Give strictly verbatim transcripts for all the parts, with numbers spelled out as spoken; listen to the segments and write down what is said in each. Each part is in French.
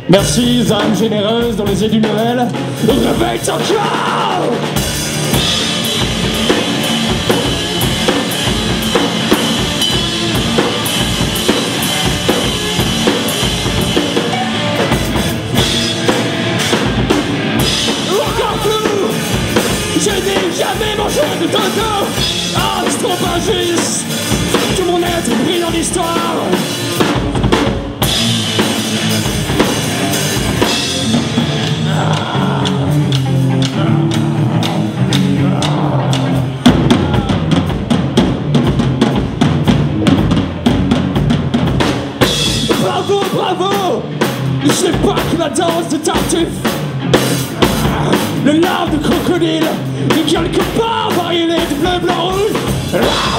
Merci, âme généreuse dans les yeux du Noël. Réveille ton cœur! Encore flou! Je n'ai jamais mangé de dodo! Ah, c'est trop injuste! Tout mon être brille dans l'histoire! Bravo, bravo! Je sais pas que la danse de Tartuffe, le larve de crocodile, de quelque part varié de bleu, blanc, rouge.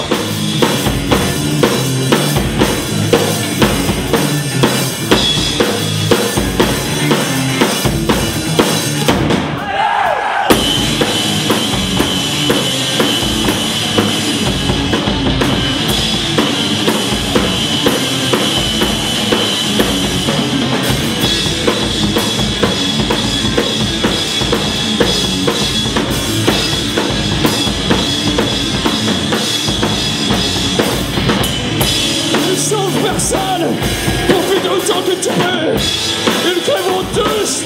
Personne, profite autant que tu peux. Ils crèveront tous.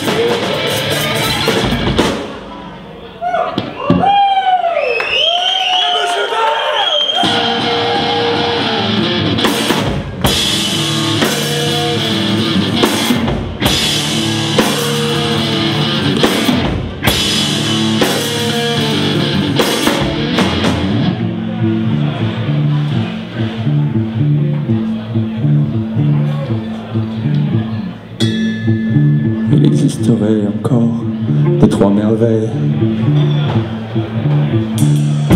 Il existerait encore des trois merveilles.